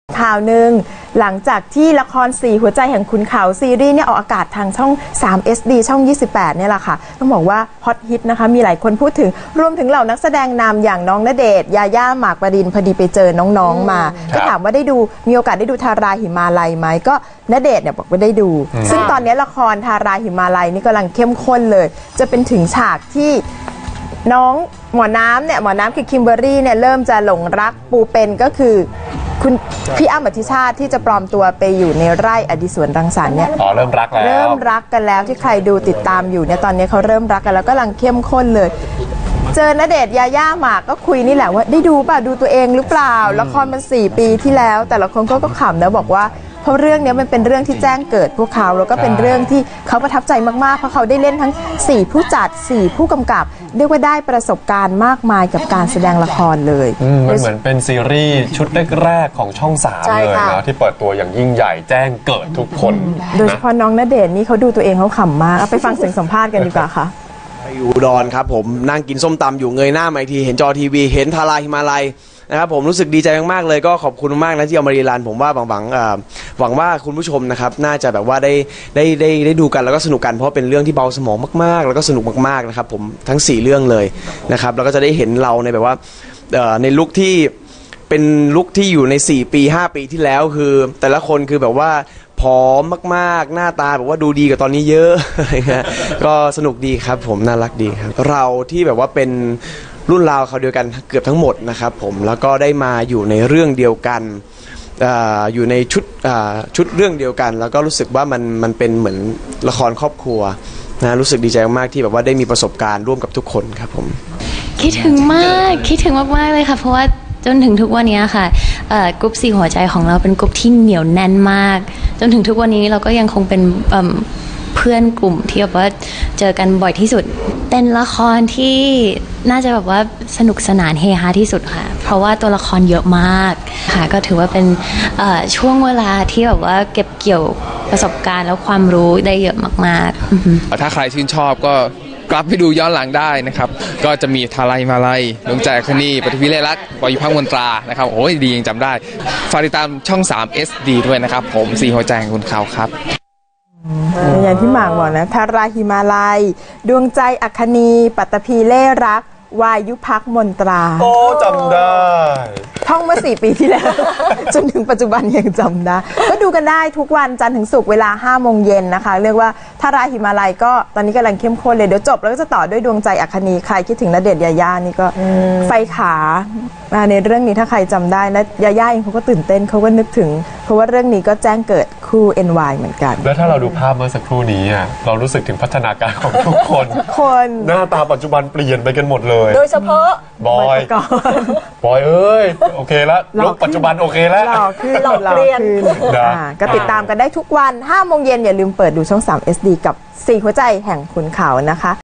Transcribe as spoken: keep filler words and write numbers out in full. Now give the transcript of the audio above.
ข่าวหนึ่งหลังจากที่ละครสี่หัวใจแห่งขุนเขาซีรีส์เนี่ยออกอากาศทางช่องสาม เอส ดี ช่องยี่สิบแปดเนี่ยแหละค่ะต้องบอกว่าฮอตฮิตนะคะมีหลายคนพูดถึงรวมถึงเหล่านักแสดงนำอย่างน้องณเดชน์ยาย่าหมากปรินพอดีไปเจอน้องๆมาก็ถามว่าได้ดูมีโอกาสได้ดูทาราหิมาลัยไหมก็ณเดชน์เนี่ยบอกว่าได้ดูซึ่งตอนนี้ละครทาราหิมาลัยนี่กำลังเข้มข้นเลยจะเป็นถึงฉากที่น้องหมอน้ำเนี่ยหมอน้ำคือคิมเบอร์รี่เนี่ยเริ่มจะหลงรักปูเป็นก็คือคุณพี่อ้ำอธิชาติที่จะปลอมตัวไปอยู่ในไร่อดิศวรรังสรรค์เนี่ยอ๋อเริ่มรักแล้วเริ่มรักกันแล้วที่ใครดูติดตามอยู่เนี่ยตอนนี้เขาเริ่มรักกันแล้วก็กำลังเข้มข้นเลยเจอณเดชน์ยาย่าหมากก็คุยนี่แหละว่าได้ดูป่ะดูตัวเองหรือเปล่าละครมันสี่ปีที่แล้วแต่ละคนก็ก็ขำนะบอกว่าเพราะเรื่องนี้มันเป็นเรื่องที่แจ้งเกิดพวกเขาแล้วก็เป็นเรื่องที่เขาประทับใจมากๆเพราะเขาได้เล่นทั้งสี่ผู้จัดสี่ผู้กำกับเรียกว่าได้ประสบการณ์มากมายกับการแสดงละครเลยมันเหมือนเป็นซีรีส์ชุดแรกๆของช่องสามเลยนะที่เปิดตัวอย่างยิ่งใหญ่แจ้งเกิดทุกคนโดยเฉพาะน้องณเดชน์นี่เขาดูตัวเองเขาขำมากเอาไปฟังเสียงสัมภาษณ์กันดีกว่าค่ะอยู่อุดรครับผมนั่งกินส้มตำอยู่เงยหน้ามาอีกทีเห็นจอทีวีเห็นทาราหิมาลัยนะครับผมรู้สึกดีใจมากๆเลยก็ขอบคุณมากนะที่เอามารีรันผมว่าหวังๆหวังว่าคุณผู้ชมนะครับน่าจะแบบว่าได้ได้ได้ได้ดูกันแล้วก็สนุกกันเพราะเป็นเรื่องที่เบาสมองมากๆแล้วก็สนุกมากๆนะครับผมทั้งสี่เรื่องเลยนะครับแล้วก็จะได้เห็นเราในแบบว่าในลุคที่เป็นลุคที่อยู่ในสี่ปีห้าปีที่แล้วคือแต่ละคนคือแบบว่าผอมมากๆหน้าตาแบบว่าดูดีกว่าตอนนี้เยอะก็สนุกดีครับผมน่ารักดีครับเราที่แบบว่าเป็นรุ่นราวเขาเดียวกันเกือบทั้งหมดนะครับผมแล้วก็ได้มาอยู่ในเรื่องเดียวกัน อ, อยู่ในชุดชุดเรื่องเดียวกันแล้วก็รู้สึกว่ามันมันเป็นเหมือนละครครอบครัวนะรู้สึกดีใจมากที่แบบว่าได้มีประสบการณ์ร่วมกับทุกคนครับผมคิดถึงมากคิดถึงมากๆเลยค่ะเพราะว่าจนถึงทุกวันนี้ค่ะกรุ๊ปสี่หัวใจของเราเป็นกรุ๊ปที่เหนียวแน่นมากจนถึงทุกวันนี้เราก็ยังคงเป็นเพื่อนกลุ่มที่แบบว่าเจอกันบ่อยที่สุดเป็นละครที่น่าจะแบบว่าสนุกสนานเฮฮาที่สุดค่ะเพราะว่าตัวละครเยอะมากค่ะก็ถือว่าเป็นช่วงเวลาที่แบบว่าเก็บเกี่ยวประสบการณ์แล้วความรู้ได้เยอะมากๆถ้าใครชื่นชอบก็กลับไปดูย้อนหลังได้นะครับก็จะมีทาราหิมาลัยดวงใจอัคนีปฐพีเล่รักปยุพักมนตรานะครับโอ้ยดียังจำได้ฝากติดตามช่องสาม เอส ดี ด้วยนะครับผมสี่หัวใจของคุณเขาครับอย่างที่หมากบอกนะทาราหิมาลัยดวงใจอัคนีปัตภีเล่รักวายุพักมนตราโอ้จำได้ท่องมาสี่ปีที่แล้ว จนถึงปัจจุบันยังจำได้ก็ดูกันได้ทุกวันจันทร์ถึงศุกร์เวลาห้าโมงเย็นนะคะเรียกว่าทาราหิมาลัยก็ตอนนี้กำลังเข้มข้นเลยเดี๋ยวจบแล้วก็จะต่อด้วยดวงใจอัคนีใครคิดถึงณเดชน์ยาย่านี่ก็ไฟขาในเรื่องนี้ถ้าใครจำได้นะยาย่าเองเขาก็ตื่นเต้นเขาก็นึกถึงเพราะว่าเรื่องนี้ก็แจ้งเกิดคู่ เอ็น วาย เหมือนกันแล้วถ้าเราดูภาพเมื่อสักครู่นี้เรารู้สึกถึงพัฒนาการของทุกคนคนหน้าตาปัจจุบันเปลี่ยนไปกันหมดเลยโดยเฉพาะบอยบอยเอ้ยโอเคแล้วลุคปัจจุบันโอเคแล้วหล่อขึ้นหล่อเปลี่ยนก็ติดตามกันได้ทุกวันห้าโมงเย็นอย่าลืมเปิดดูช่องสาม เอส ดี กับสี่หัวใจแห่งขุนเขานะคะ